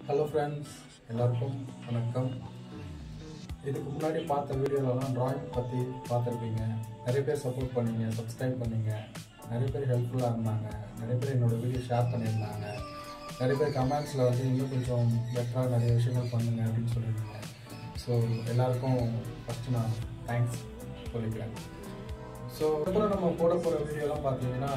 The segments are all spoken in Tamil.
ஹலோ ஃப்ரெண்ட்ஸ், எல்லாருக்கும் வணக்கம். இதுக்கு முன்னாடி பார்த்த வீடியோலலாம் ட்ராயிங் பற்றி பார்த்துருப்பீங்க. நிறைய பேர் சப்போர்ட் பண்ணீங்க, சப்ஸ்கிரைப் பண்ணீங்க, நிறைய பேர் ஹெல்ப்ஃபுல்லாக இருந்தாங்க, நிறைய பேர் என்னோடய வீடியோ ஷேர் பண்ணியிருந்தாங்க, நிறைய பேர் கமெண்ட்ஸில் வந்து இன்னும் கொஞ்சம் பெட்டராக நிறைய விஷயங்கள் பண்ணுங்க அப்படின்னு சொல்லியிருந்தீங்க. ஸோ எல்லாருக்கும் ஃபஸ்ட்டு நான் தேங்க்ஸ் சொல்லிக்கிறேன். ஸோ அப்புறம் நம்ம போட போகிற வீடியோலாம் பார்த்தீங்கன்னா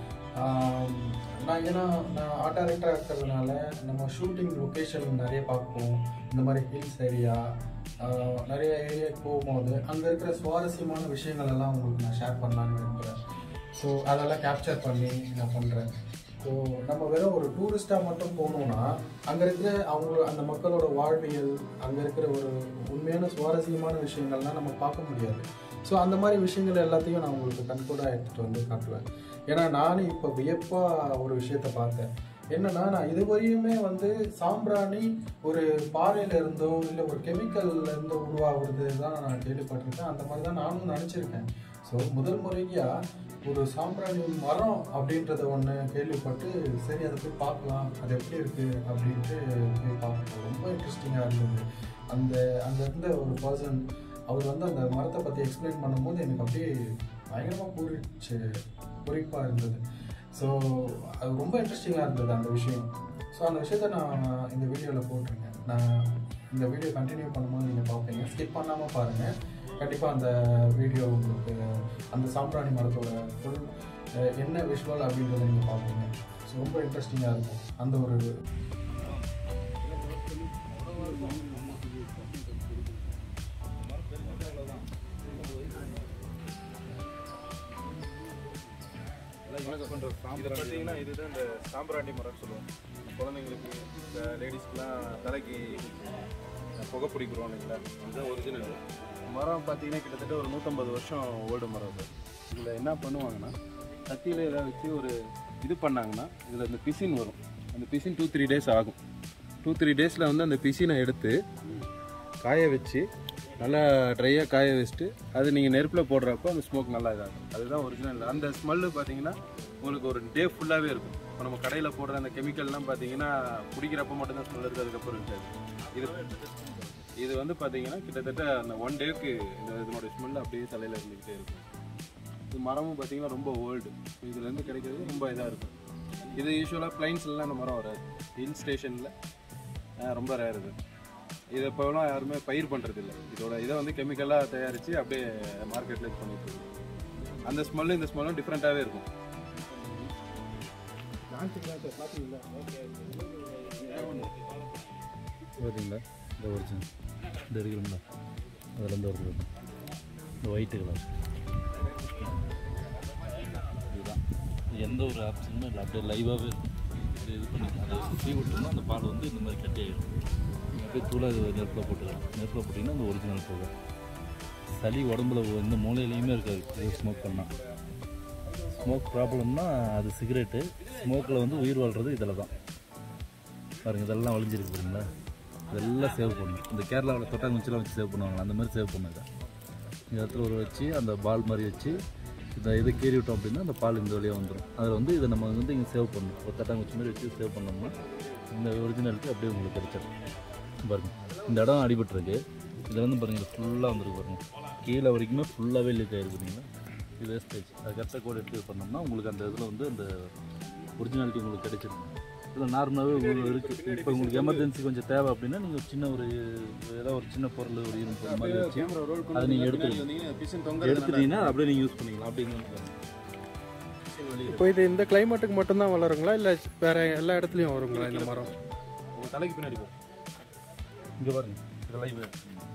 நான் ஆர்ட் டைரக்டராக இருக்கிறதுனால நம்ம ஷூட்டிங் லொக்கேஷன் நிறைய பார்ப்போம். இந்த மாதிரி ஹில்ஸ் ஏரியா, நிறைய ஏரியாவுக்கு போகும்போது அங்கே இருக்கிற சுவாரஸ்யமான விஷயங்கள் எல்லாம் உங்களுக்கு நான் ஷேர் பண்ணலான்னு விரும்புகிறேன். ஸோ அதெல்லாம் கேப்சர் பண்ணி நான் பண்ணுறேன். ஸோ நம்ம வெறும் ஒரு டூரிஸ்ட்டாக மட்டும் போகணுன்னா அங்கே இருக்கிற அந்த மக்களோட வாழ்வியல், அங்கே இருக்கிற ஒரு உண்மையான சுவாரஸ்யமான விஷயங்கள்லாம் நம்ம பார்க்க முடியாது. ஸோ அந்த மாதிரி விஷயங்கள் எல்லாத்தையும் நான் உங்களுக்கு கண்கூடாக எடுத்துகிட்டு வந்து காட்டுவேன். ஏன்னா நானும் இப்போ வியப்பாக ஒரு விஷயத்த பார்த்தேன். என்னன்னா, நான் இதுவரையுமே வந்து சாம்பிராணி ஒரு பாறையில இருந்தோ இல்லை ஒரு கெமிக்கல்ல இருந்தோ உருவாகுறது தான் நான் கேள்விப்பட்டிருக்கேன். அந்த மாதிரி தான் நானும் நினச்சிருக்கேன். ஸோ முதல் முறையாக ஒரு சாம்பிராணி மரம் அப்படின்றத ஒன்று கேள்விப்பட்டு, சரி அதை போய் பார்க்கலாம், அது எப்படி இருக்குது அப்படின்ட்டு போய் பார்க்கணும். ரொம்ப இன்ட்ரெஸ்டிங்காக இருந்தது. அங்கே இருந்த ஒரு பர்சன் அவர் வந்து அந்த மரத்தை பற்றி எக்ஸ்பிளைன் பண்ணும்போது எனக்கு அப்படியே பயங்கரமாக குறிப்பாக இருந்தது. ஸோ அது ரொம்ப இன்ட்ரெஸ்டிங்காக இருந்தது அந்த விஷயம். ஸோ அந்த விஷயத்த நான் இந்த வீடியோவில் போட்டிருக்கேன். நான் இந்த வீடியோ கண்டினியூ பண்ணும்போது நீங்கள் பார்ப்பீங்க, ஸ்கிப் பண்ணாமல் பாருங்கள். கண்டிப்பாக அந்த வீடியோ உங்களுக்கு அந்த சாம்பிராணி மரத்தோட ஃபுல் என்ன விஷுவல் அப்படின்றத நீங்கள் பார்ப்பீங்க. ஸோ ரொம்ப இன்ட்ரெஸ்டிங்காக இருக்கும் அந்த ஒரு பார்த்தீங்கன்னா இதுதான் இந்த சாம்பிராணி மரம் சொல்லுவோம். குழந்தைங்களுக்கு, இந்த லேடிஸ்க்குலாம் தலைக்கு புகை பிடிக்கிறோம் இல்லைங்களா, அதுதான் ஒரிஜினல் மரம். பார்த்தீங்கன்னா கிட்டத்தட்ட ஒரு 150 வருஷம் ஓல்டு மரம் அது. இதில் என்ன பண்ணுவாங்கன்னா, கத்தியில் ஏதாவது வச்சு ஒரு இது பண்ணாங்கன்னா இதில் இந்த பிசின் வரும். அந்த பிசின் 2-3 டேஸ் ஆகும். 2-3 டேஸில் வந்து அந்த பிசினை எடுத்து காய வச்சு நல்லா ட்ரையாக காய வச்சுட்டு அது நீங்கள் நெருப்பில் போடுறப்போ அந்த ஸ்மோக் நல்லா இதாகும். அதுதான் ஒரிஜினல். அந்த ஸ்மெல்லு பார்த்தீங்கன்னா உங்களுக்கு ஒரு டே ஃபுல்லாகவே இருக்கும். இப்போ நம்ம கடையில் போடுற அந்த கெமிக்கல்லாம் பார்த்தீங்கன்னா குடிக்கிறப்ப மட்டும்தான் ஸ்மெல் இருக்குது, அதுக்கப்புறம் இருக்காது. இது வந்து பார்த்தீங்கன்னா கிட்டத்தட்ட அந்த 1 டேக்கு இதனோட ஸ்மெல் அப்படியே தலையில் இருந்துக்கிட்டே இருக்கும். இது மரமும் பார்த்தீங்கன்னா ரொம்ப ஓல்டு. இதுலேருந்து கிடைக்கிறது ரொம்ப இதாக இருக்கும். இது யூஸ்வலாக பிளைன்ஸ்லாம் அந்த மரம் வராது, ஹில் ஸ்டேஷனில் ரொம்ப ரேர் இது. இதை இப்போலாம் யாருமே பயிர் பண்ணுறது இல்லை. இதை வந்து கெமிக்கலாக தயாரித்து அப்படியே மார்க்கெட்டில் இது பண்ணிட்டு இருக்கு. அந்த ஸ்மெல்லும் இந்த ஸ்மெல்லும் டிஃப்ரெண்ட்டாகவே இருக்கும். பார்த்தீங்களா, இந்த ஒரிஜினல் இந்த இருக்குங்களா, அதுலேருந்து வருது இந்த ஒயிட்டு கலர். இதுதான் எந்த ஒரு ஆப்ஷனுமே இல்லை, அப்படியே லைவாகவே இருக்கும். இது பண்ணி அதை சுற்றி விட்டோம்னா அந்த பால் வந்து இந்த மாதிரி கட்டியாகிடும். அப்படியே தூளாக நெருப்பில் போட்டுக்கலாம். நெருப்பில் போட்டிங்கன்னா அந்த ஒரிஜினல் போகும். சளி உடம்புல எந்த மூலையிலையுமே இருக்காது இது ஸ்மோக் பண்ணால். ஸ்மோக் ப்ராப்ளம்னா அது சிகரெட்டு. ஸ்மோக்கில் வந்து உயிர் வாழ்கிறது இதில் தான். பாருங்கள், இதெல்லாம் வலிஞ்சிருக்கு பாருங்களா, இதெல்லாம் சேவ் பண்ணணும். இந்த கேரளாவில் தொட்டாங்குச்சிலாம் வச்சு சேவ் பண்ணுவாங்க, அந்த மாதிரி சேவ் பண்ணுங்க. இந்த இடத்துல ஒரு வச்சு அந்த பால் மாதிரி வச்சு இதை கீறி விட்டோம் அப்படின்னா அந்த பால் இந்த வழியாக வந்துடும். அதில் வந்து இதை நம்ம வந்து இங்கே சேவ் பண்ணணும். ஒரு தொட்டாங்குச்சி மாதிரி வச்சு சேவ் பண்ணோம்னா இந்த ஒரிஜினலுக்கு அப்படியே உங்களுக்கு கிடைச்சிடும். பாருங்கள், இந்த இடம் அடிபட்டுருக்கு. இதில் வந்து பாருங்கள் ஃபுல்லாக வந்துருக்கு. பாருங்கள், கீழே வரைக்குமே ஃபுல்லாகவே லீக் ஆகிருக்குறீங்களா. இது வேஸ்டேஜ். அது கரெக்டாக கோட் எடுத்து பண்ணோம்னா உங்களுக்கு அந்த இதில் வந்து அந்த ஒரிஜினாலிட்டி உங்களுக்கு கிடைச்சிடும். இதில் நார்மலாகவே இருக்குது. இப்போ உங்களுக்கு எமர்ஜென்சி கொஞ்சம் தேவை அப்படின்னா நீங்கள் சின்ன ஒரு ஏதாவது ஒரு சின்ன பொருள், ஒரு இரும்பு பொருள் மாதிரி வச்சு அதை நீங்கள் எடுத்துட்டீங்கன்னா அப்படியே நீங்கள் யூஸ் பண்ணிக்கலாம். அப்படிங்க இப்போ இது இந்த கிளைமேட்டுக்கு மட்டும்தான் வளருங்களா, இல்லை வேற எல்லா இடத்துலையும் வருங்களா இந்த மரம்? உங்கள் தலைக்கு பின்னாடி போகும். இங்கே பாருங்கள், இதெல்லாம் இது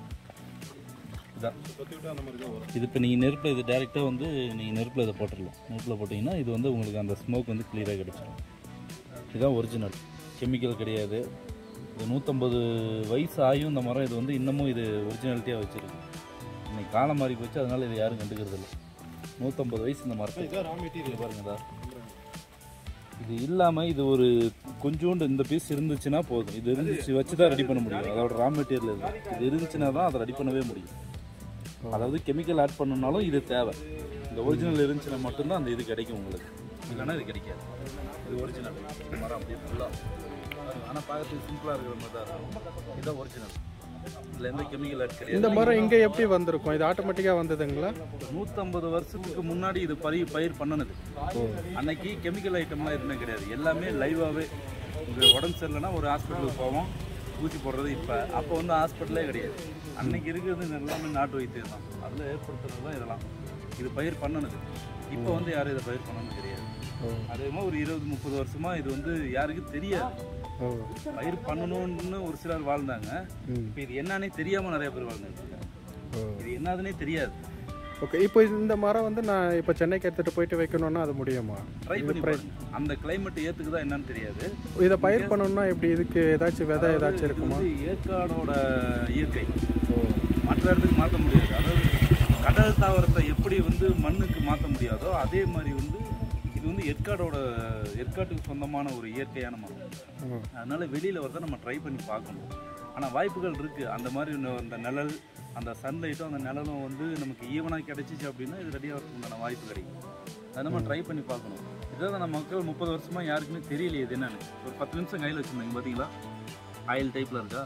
அந்த மாதிரி தான் வரும். இது இப்போ நீங்கள் நெருப்பில் இது டேரெக்டாக வந்து நீங்கள் நெருப்பில் இதை போட்டுடலாம். நெருப்பில் போட்டிங்கன்னா இது வந்து உங்களுக்கு அந்த ஸ்மோக் வந்து கிளியராக கிடச்சிடும். இதுதான் ஒரிஜினல், கெமிக்கல் கிடையாது. இது 150 வயசு ஆகியும் இந்த மரம் இது வந்து இன்னமும் இது ஒரிஜினாலிட்டியாக வச்சுருக்கு. இன்னைக்கு காலம் மாறி போச்சு, அதனால் இது யாரும் கண்டுக்கிறது இல்லை. 150 வயசு இந்த மரத்தை. இதுதான் ரா மெட்டீரியல் பாருங்கதா. இது இல்லாமல் இது ஒரு கொஞ்சோண்டு இந்த பீஸ் இருந்துச்சுன்னா போதும். இது இருந்துச்சு வச்சு தான் ரெடி பண்ண முடியும். அதோட ரா மெட்டீரியல் இது இருந்துச்சுன்னா தான் அதை ரெடி பண்ணவே முடியும். அதாவது கெமிக்கல் ஆட் பண்ணணும்னாலும் இது தேவை. இந்த ஒரிஜினல் இருந்துச்சுன்னா மட்டும்தான் அந்த இது கிடைக்கும் உங்களுக்கு, இல்லைன்னா இது கிடைக்காது. இது ஒரிஜினல் மரம் அப்படியே ஃபுல்லாக ஆனால் பார்க்கறதுக்கு சிம்பிளாக இருக்கிற மாதிரி தான் இருக்கும். இதுதான் ஒரிஜினல். இதில் எந்த கெமிக்கல் ஆட் கிடையாது. இந்த மரம் இங்கே எப்படி வந்திருக்கும்? இது ஆட்டோமேட்டிக்காக வந்ததுங்களா? 150 வருஷத்துக்கு முன்னாடி இது பயிர் பண்ணனது. அன்னைக்கு கெமிக்கல் ஐட்டம்லாம் எதுவுமே கிடையாது. எல்லாமே லைவாகவே. உங்கள் உடம்பு சரியில்லைன்னா ஒரு ஹாஸ்பிட்டலுக்கு போவோம், ஊசி போடுறது. அப்போ வந்து ஹாஸ்பிட்டலே கிடையாது. அன்னைக்கு இருக்கிறது எல்லாமே நாட்டு வைத்தியம் தான். அதில் ஏற்படுத்துறது தான் இதெல்லாம். இது பயிர் பண்ணனது. இப்போ வந்து யாரும் இதை பயிர் பண்ணணும் கிடையாது. அதே மாதிரி ஒரு 20-30 வருஷமாக இது வந்து யாருக்கும் தெரியாது. பயிர் பண்ணணும்னு ஒரு சிலர் வாழ்ந்தாங்க. இப்போ இது என்னன்னே தெரியாமல் நிறைய பேர் வாழ்ந்துருக்காங்க. இது என்னதுன்னே தெரியாது. ஓகே, இப்போ இந்த மரம் வந்து நான் இப்போ சென்னைக்கு எடுத்துகிட்டு போயிட்டு வைக்கணும்னா அது முடியுமா? ட்ரை பண்ணி அந்த கிளைமேட் ஏற்றுக்குதா என்னன்னு தெரியாது. இதை பயிர் பண்ணணும்னா எப்படி? இதுக்கு ஏதாச்சும் விதை ஏதாச்சும் இருக்குமா? ஏற்காடோட இயற்கை மற்ற இடத்துக்கு மாற்ற முடியாது. அதாவது கடல் தாவரத்தை எப்படி வந்து மண்ணுக்கு மாற்ற முடியாதோ அதே மாதிரி வந்து இது வந்து ஏற்காட்டுக்கு சொந்தமான ஒரு இயற்கையான மரம். அதனால வெளியில் வரதை நம்ம ட்ரை பண்ணி பார்க்கணும். ஆனால் வாய்ப்புகள் இருக்குது. அந்த மாதிரி அந்த நிழல், அந்த சன்லைட்டும் அந்த நிழலும் வந்து நமக்கு ஈவனாக கிடைச்சிச்சு அப்படின்னா இது ரெடியாக வரதுக்கான வாய்ப்பு கிடைக்கும். அதை நம்ம ட்ரை பண்ணி பார்க்கணும். இதான் நம்ம மக்கள் 30 வருஷமாக யாருக்குமே தெரியலையே இது என்னன்னு. ஒரு 10 நிமிஷம் கையில் வச்சுருந்தீங்க பார்த்தீங்களா? ஆயில் டைப்பில் இருக்கா?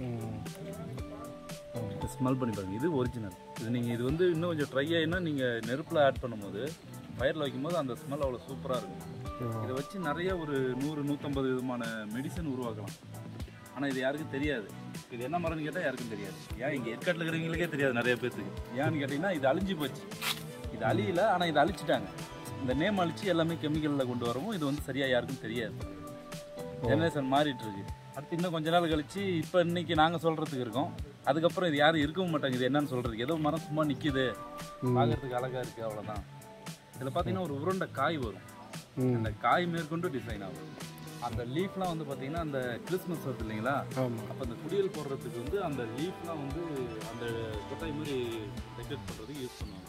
ஸ்மெல் பண்ணி பாருங்கள். இது ஒரிஜினல். இது வந்து இன்னும் கொஞ்சம் ட்ரை ஆகினா நீங்கள் நெருப்பில் ஆட் பண்ணும்போது, ஃபயரில் வைக்கும்போது அந்த ஸ்மெல் அவ்வளோ சூப்பராக இருக்கும். இதை வச்சு நிறைய ஒரு 100-150 விதமான மெடிசன் உருவாக்கலாம். ஆனால் இது யாருக்கும் தெரியாது. இது என்ன மரம்னு கேட்டால் யாருக்கும் தெரியாது. ஏன் இங்கே ஏற்காட்டில் இருக்கிறவங்களுக்கே தெரியாது நிறைய பேர்த்துக்கு. ஏன்னு கேட்டிங்கன்னா இது அழிஞ்சு போச்சு. இது அழியலை, ஆனால் இதை அழிச்சிட்டாங்க. இந்த நேம் அழிச்சு எல்லாமே கெமிக்கலில் கொண்டு வரவும் இது வந்து சரியாக யாருக்கும் தெரியாது. ஜெனரேஷன் மாறிட்டு இருக்கு. அடுத்து இன்னும் கொஞ்ச நாள் கழிச்சு இப்போ இன்னைக்கு நாங்கள் சொல்கிறதுக்கு இருக்கோம். அதுக்கப்புறம் இது யாரும் இருக்கவும் மாட்டாங்க. இது என்னன்னு சொல்கிறதுக்கு ஏதோ மரம் சும்மா நிற்கிது, பார்க்கறதுக்கு அழகாக இருக்குது, அவ்வளோதான். இதில் பார்த்தீங்கன்னா ஒரு உருண்டை காய் வரும். அந்த காய் மேற்கொண்டு டிசைன் ஆகும். அந்த லீஃப்லாம் வந்து பார்த்தீங்கன்னா அந்த கிறிஸ்மஸ் வருது இல்லைங்களா? அப்போ அந்த குடியல் போடுறதுக்கு வந்து அந்த லீஃப்லாம் வந்து அந்த கொட்டாய் மாதிரி டெக்கரேட் பண்ணுறதுக்கு யூஸ் பண்ணுவாங்க.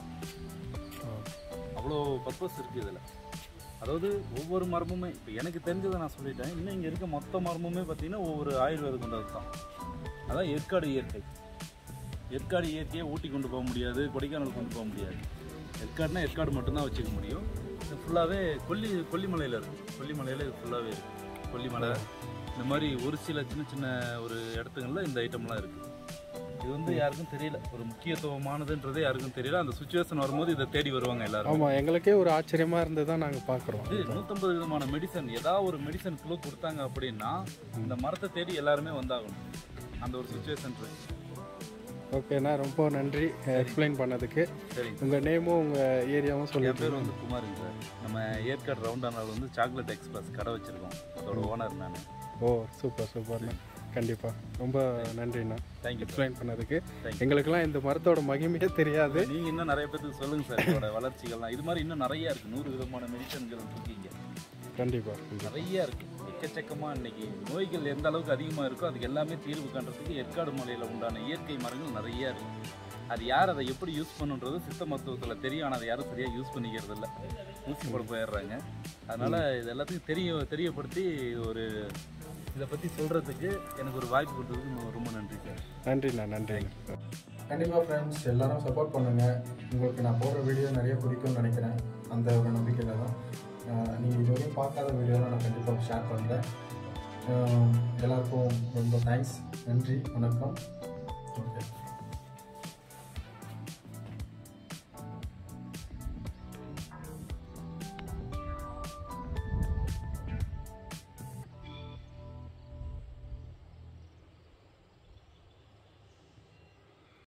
அவ்வளோ பர்பஸ் இருக்குது இதில். அதாவது ஒவ்வொரு மரமுமே இப்போ எனக்கு தெரிஞ்சதை நான் சொல்லிட்டேன். இன்னும் இங்கே இருக்க மொத்த மரமுமே பார்த்தீங்கன்னா ஒவ்வொரு ஆயுர்வேதம் கொண்டது தான். அதான் ஏற்காடு இயற்கை. ஏற்காடு இயற்கையை ஊட்டி கொண்டு போக முடியாது, கொடைக்கானல் கொண்டு போக முடியாது. ஏற்காடுனா ஏற்காடு மட்டும்தான் வச்சுக்க முடியும். இது ஃபுல்லாகவே கொல்லிமலையில் இருக்குது. கொல்லிமலையில் இது ஃபுல்லாகவே இருக்குது. கொல்லிமலை இந்த மாதிரி ஒரு சில சின்ன சின்ன ஒரு இடத்துங்களில் இந்த ஐட்டம்லாம் இருக்குது. இது வந்து யாருக்கும் தெரியல. ஒரு முக்கியத்துவமானதுன்றதே யாருக்கும் தெரியல. அந்த சுச்சுவேஷன் வரும்போது இதை தேடி வருவாங்க எல்லாரும். ஆமாம், எங்களுக்கே ஒரு ஆச்சரியமாக இருந்து தான் நாங்கள் பார்க்குறோம். இது 150 விதமான மெடிசன். ஏதாவது ஒரு மெடிசன் கிலோ கொடுத்தாங்க அப்படின்னா இந்த மரத்தை தேடி எல்லாருமே வந்தாகணும். அந்த ஒரு சுச்சுவேஷன் இருக்கு. ஓகேண்ணா, ரொம்ப நன்றி எக்ஸ்பிளைன் பண்ணதுக்கு. சரி, உங்கள் நேமும் உங்கள் ஏரியாவும் சொல்லி. என் பேர் வந்து குமாருங்க சார். நம்ம ஏற்காடு ரவுண்டானால் வந்து சாக்லேட் எக்ஸ்பிரஸ் கடை வச்சுருக்கோம். அதோட ஓனர் நான். ஓ, சூப்பர் சூப்பர்ண்ணா. கண்டிப்பாக ரொம்ப நன்றிண்ணா தேங்க்யூ எக்ஸ்பிளைன் பண்ணதுக்கு. எங்களுக்கெல்லாம் இந்த மரத்தோட மகிமையே தெரியாது. நீங்கள் இன்னும் நிறைய பேருக்கு சொல்லுங்கள் சார் இதோட வளர்ச்சிகள்லாம். இது மாதிரி இன்னும் நிறையா இருக்குது. 100 விதமான மெடிசன்கள் இருக்கீங்க. கண்டிப்பாக நிறையா இருக்குது. எக்கச்சக்கமாக இன்னைக்கு நோய்கள் எந்த அளவுக்கு அதிகமாக இருக்கோ அதுக்கு எல்லாமே தீர்வு காண்றதுக்கு ஏற்காடு மலையில் உண்டான இயற்கை மரங்கள் நிறையா இருக்குது. அது யார் அதை எப்படி யூஸ் பண்ணுன்றது சித்த மருத்துவத்தில் தெரியும். ஆனால் அதை யாரும் சரியாக யூஸ் பண்ணிக்கிறது இல்லை. ஊசி போட போயிடுறாங்க. அதனால் இது எல்லாத்துக்கும் தெரியப்படுத்தி ஒரு இதை பற்றி சொல்கிறதுக்கு எனக்கு ஒரு வாய்ப்பு கொடுத்ததுக்கு ரொம்ப நன்றி சார். நன்றிண்ணா, நன்றி. கண்டிப்பாக ஃப்ரெண்ட்ஸ் எல்லாரும் சப்போர்ட் பண்ணுங்கள். உங்களுக்கு நான் போடுற வீடியோ நிறைய பிடிக்கும்னு நினைக்கிறேன். அந்த ஒரு நம்பிக்கையில் தான் நீங்கள் இதுவரையும் பார்க்காத வீடியோலாம் நான் கண்டிப்பாக ஷேர் பண்ணுறேன். எல்லாருக்கும் ரொம்ப தேங்க்ஸ். நன்றி, வணக்கம். ஓகே.